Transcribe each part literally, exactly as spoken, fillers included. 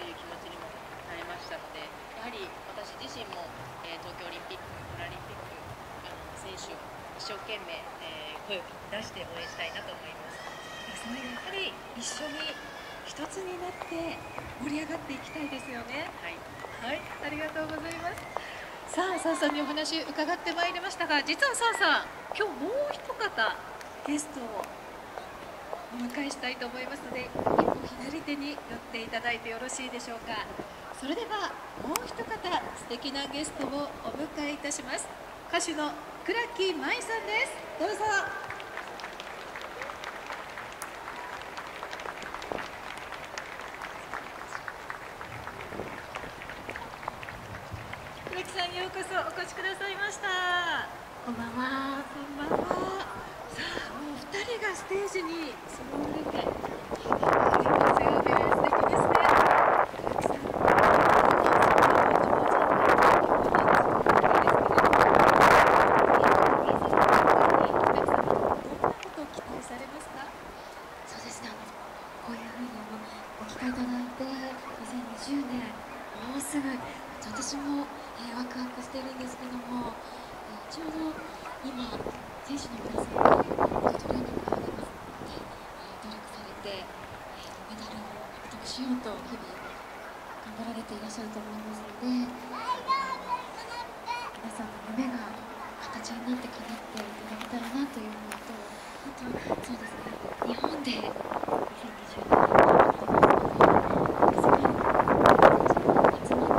いう気持ちにもなれましたので、やはり私自身も、えー、東京オリンピック・パラリンピックあの選手を一生懸命、えー、声を出して応援したいなと思います。 それやはり一緒に一つになって盛り上がっていきたいですよね。 はい、 はい、ありがとうございます。さあ、澤さんにお話伺ってまいりましたが、実は澤さん、今日もう一方ゲストをお迎えしたいと思いますので、一歩左手に寄っていただいてよろしいでしょうか。それではもう一方素敵なゲストをお迎えいたします。歌手の倉木麻衣さんです。どうぞ。倉木さん、ようこそお越しくださいました。 こんばんは。 こんばんは。さあ、もう二人がステージに揃われていますよね。素敵ですね。倉木さん、 そうですね、あのこういうふうにお聞かいただいて、にせんにじゅうねん、もうすぐ、私も、えー、ワクワクしているんですけども、えー、ちょうど今、選手の皆さんがトレーニングがありますので、えー、努力されて、えー、メダルを獲得しようと日々頑張られていらっしゃると思いますので、皆さんの夢が形になって叶っていただけたらなという思いと、あとそうですね、日本でにせんにじゅうねん世界の初の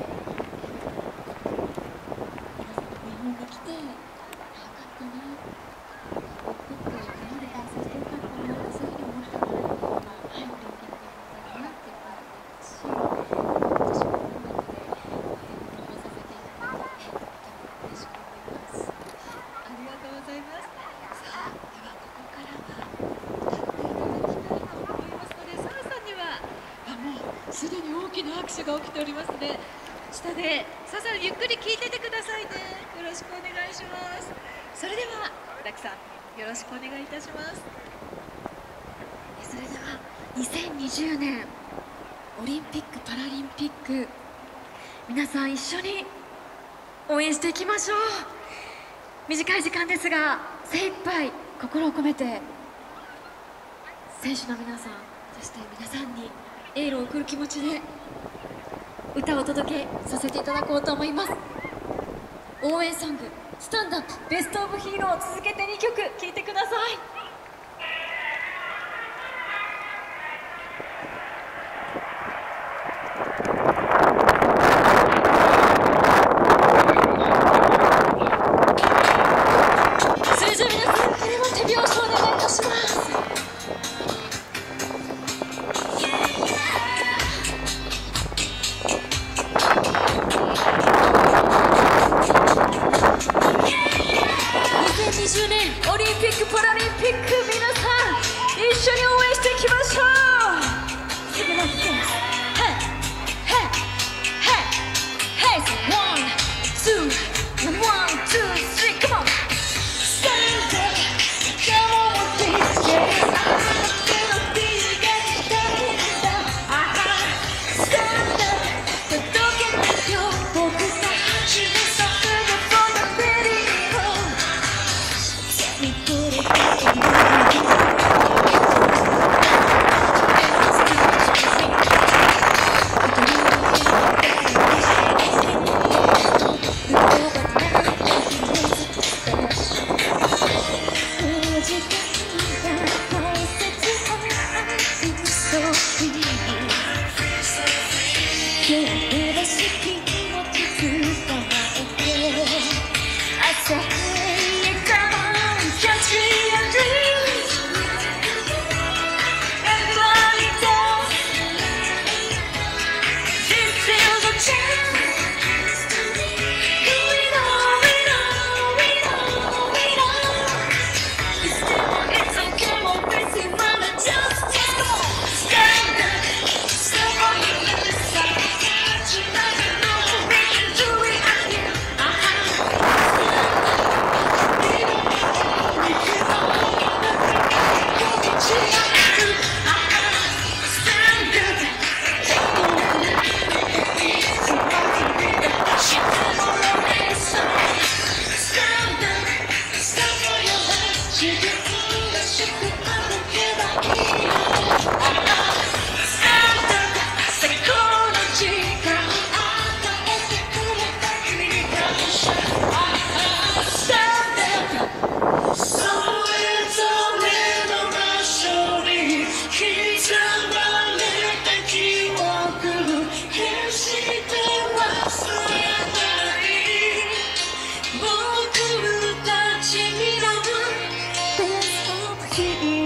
皆さんが日本に来て、よかったな、オリンピック日本で開催してよかったな、そういうふうに思ったので、はい、オリンピックに行きたいなっていう感じですし、私もこの中で応援させていただいて、とても嬉しく思います。 ありがとうございます。さあ、ではここからは歌っていただきたいと思いますので、澤さんにはあもうすでに大きな拍手が起きておりますので、下で澤さんゆっくり聞いててくださいね。よろしくお願いします。それでは倉木さん、よろしくお願いいたします。 それではにせんにじゅうねんオリンピック・パラリンピック、皆さん一緒に応援していきましょう。短い時間ですが精一杯心を込めて選手の皆さん、そして皆さんにエールを送る気持ちで歌をお届けさせていただこうと思います。応援ソング「スタンドアップベストオブヒーロー」続けてにきょく聴いてください。にじゅうねんオリンピック・パラリンピック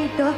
だ。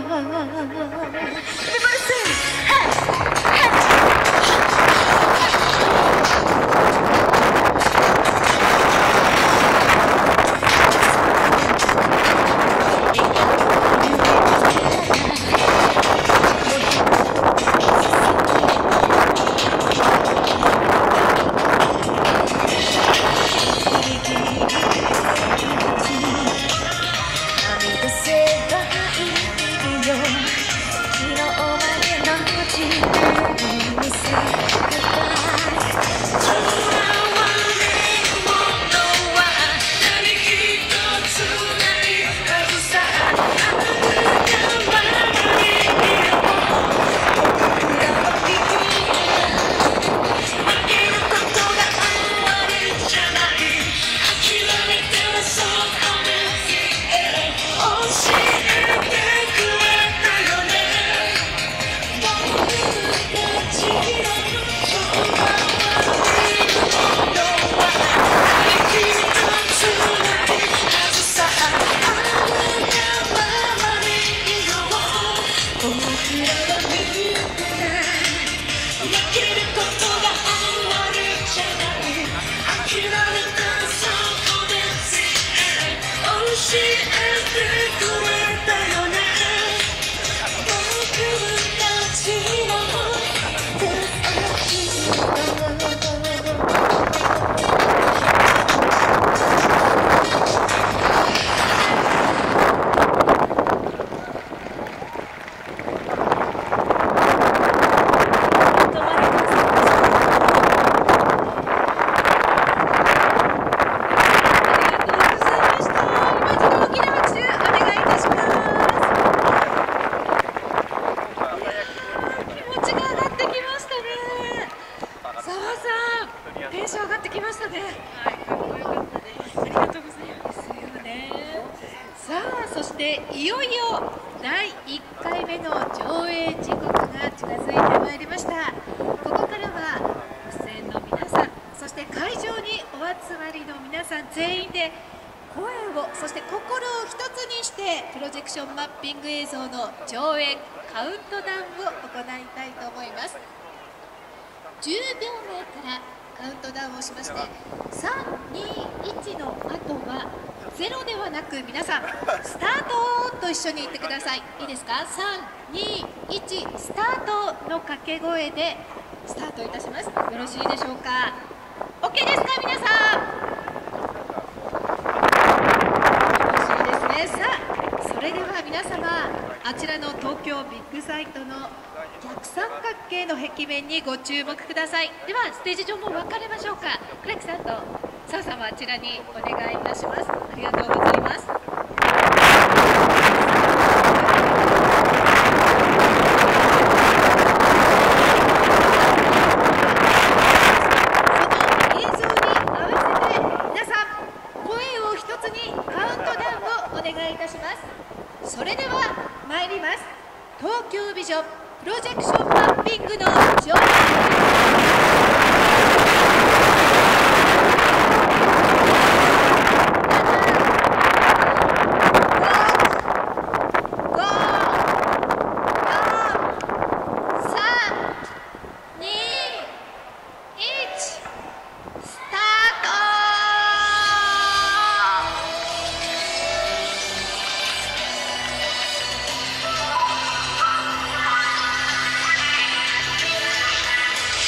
いよいよだいいっかいめの上映時刻が近づいてまいりました。ここからは出演の皆さん、そして会場にお集まりの皆さん全員で声を、そして心を一つにしてプロジェクションマッピング映像の上映カウントダウンを行いたいと思います。じゅうびょうまえからカウントダウンをしまして、さん、に、いちの後はゼロではなく、皆さんスタートと一緒に言ってください。いいですか？さん、に、いちスタートの掛け声でスタートいたします。よろしいでしょうか？ OK ですか皆さん？よろしいですね。さあ、それでは皆様、あちらの東京ビッグサイトの逆三角形の壁面にご注目ください。ではステージ上も分かれましょうか。倉木さんと澤さんはあちらにお願いいたします。ありがとうございます。その映像に合わせて皆さん声を一つにカウントダウンをお願いいたします。それでは参ります。東京ビジョンプロジェクションマッピングの上映 「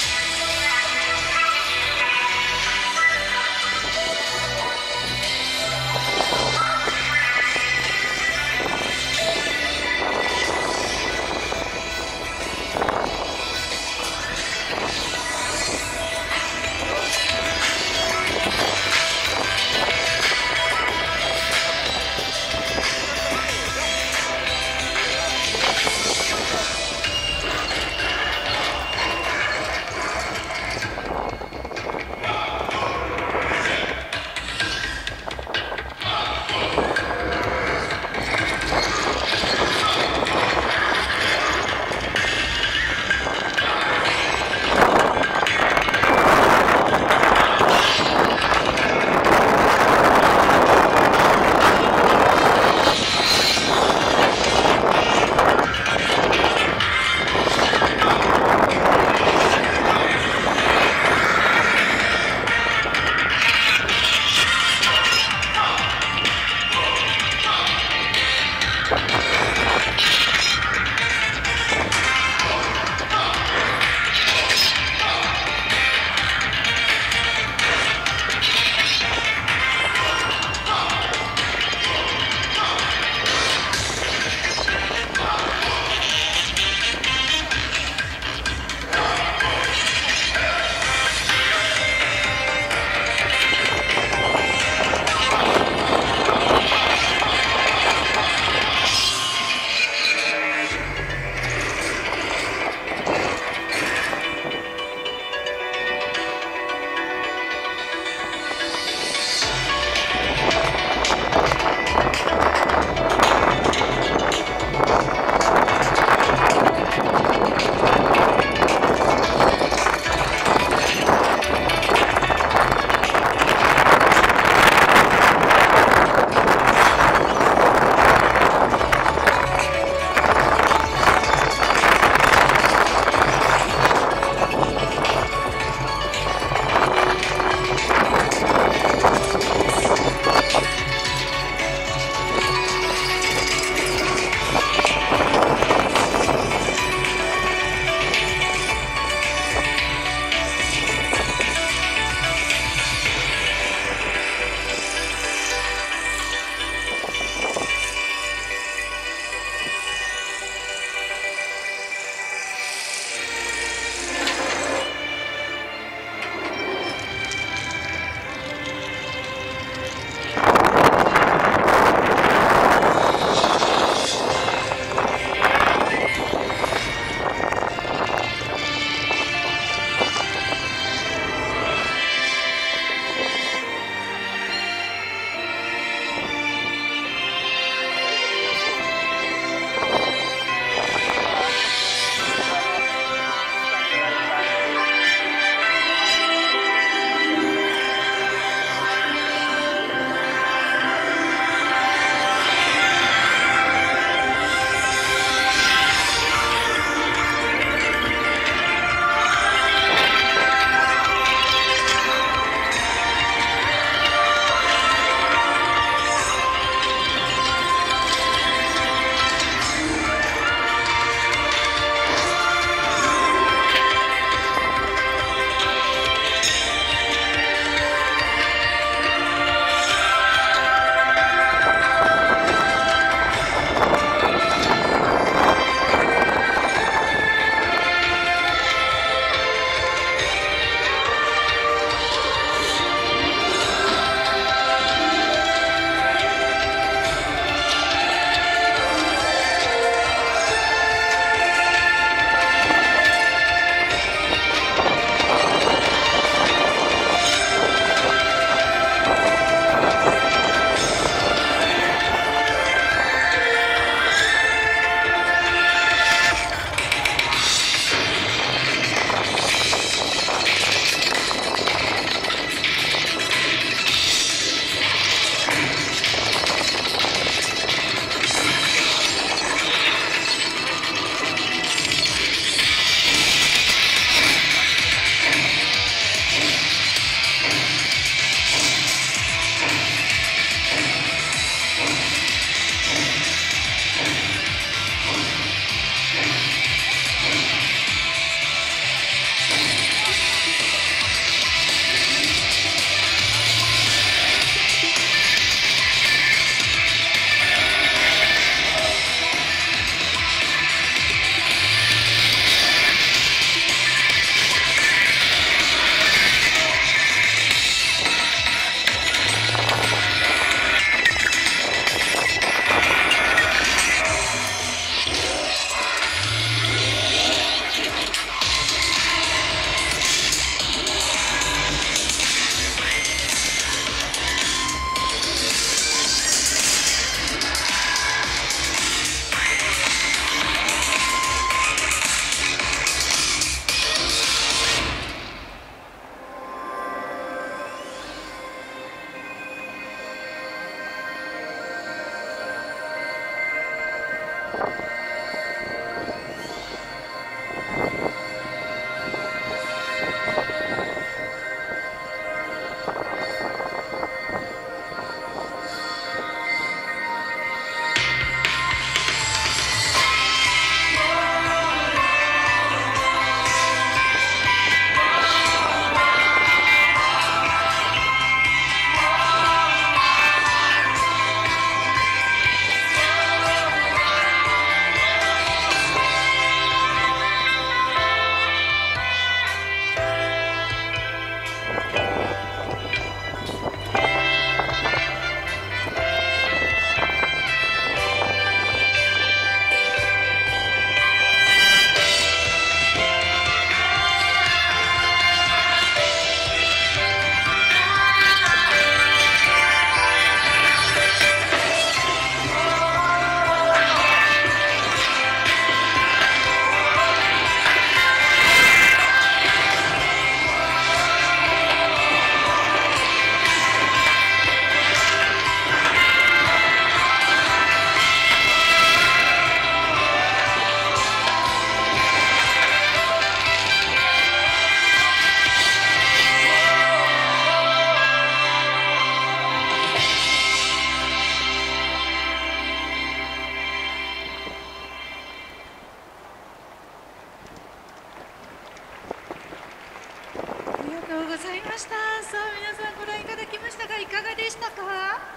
ました。さあ皆さんご覧いただきましたがいかがでしたか。すご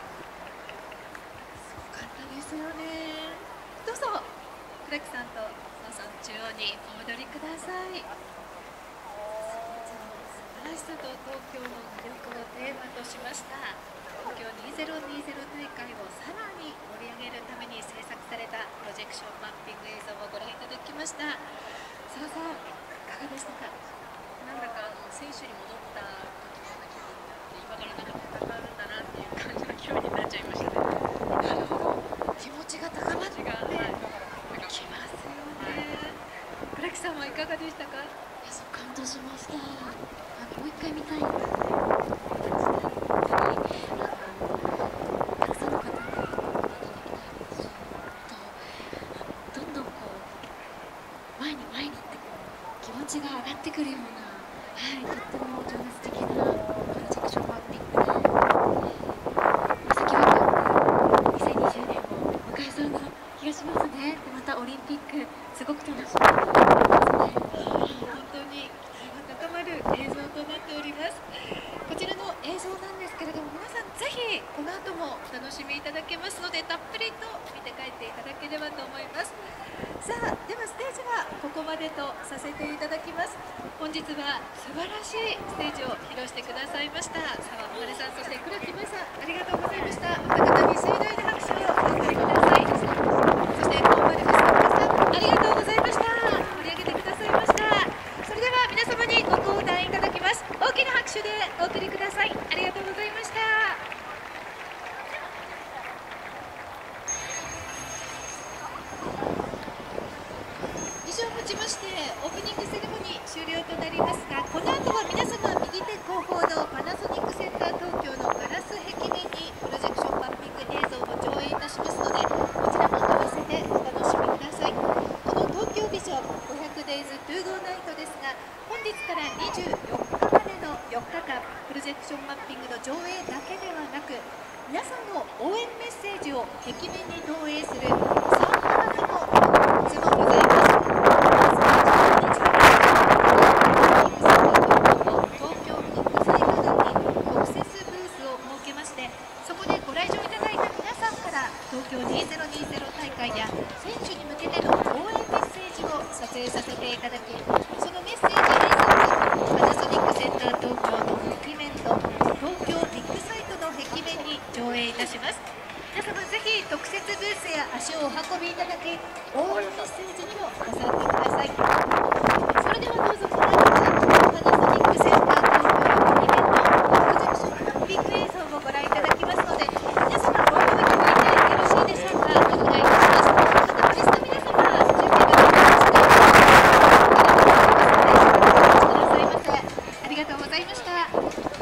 かったですよね。どうぞ倉木さんと澤さん中央にお戻りください。素晴らしさと東京の魅力をテーマとしました東京にせんにじゅう大会をさらに盛り上げるために制作されたプロジェクションマッピング映像をご覧いただきました。澤さんいかがでしたか。 なんだかあの選手に戻った時のような気分になって、今からなんか戦うんだなっていう感じの気分になっちゃいましたね。 なるほど、気持ちが高まってき気が、はい、 ますよね。倉木さんはいかがでしたか。 いや、そう感動しました。あのもう一回見たいな。たくさんの方に見ていただきたいですし、あとどんどんこう前に前にってこう気持ちが上がってくるような、はい、とっても情熱的なプロジェクションマッピングで、先はにせんにじゅうねんを迎えそうな気がしますね。でまたオリンピックすごく楽しみですね。 本当に期待が高まる映像となっております。こちらの映像なんですけれども、皆さんぜひこの後もお楽しみいただけますので、たっぷりと見て帰っていただければと思います。さあではステージはここまでとさせていただきます。本日は素晴らしいステージを披露してくださいました澤穂希さん、そして倉木舞さん、ありがとうございました。お二方に盛大な拍手をお送りください。そしてコンバルフさん、ありがとうございました。盛り上げてくださいました。それでは皆様にご講談いただきます。大きな拍手でお送りください。ありがとうございました。以上をもちましてオープニングセレモニー終了となりますが、この後は皆様右手後方のパナソニックセンター東京のガラス壁面にプロジェクションマッピング映像を上映いたしますので、こちらも合わせてお楽しみください。この東京ビジョン ごひゃくデイズ トゥーゴーナイトですが、本日からにじゅうよっかまでのよっかかん、プロジェクションマッピングの上映だけではなく、皆さんの応援メッセージを壁面に投影するサーモグラフィもいつもございます。東京国際科学に特設ブースを設けまして、そこでご来場いただいた皆さんから東京にせんにじゅう大会や選手に向けての応援メッセージを撮影させていただき、そのメッセージ映像をパナソニックセンター東京の壁面と東京ビッグサイトの壁面に上映いたします。皆様ぜひ特設ブースや足をお運びいただき、応援メッセージにもご参加ください。それではどうぞこの後はパナソニックセンター東京の壁面のプロジェクションマッピング映像をご覧いただきますので、皆様ご用意いただいてよろしいでしょうか。お願いいたします。またパリスの皆様、準備ができましたらお待ちくださいませ。ありがとうございました。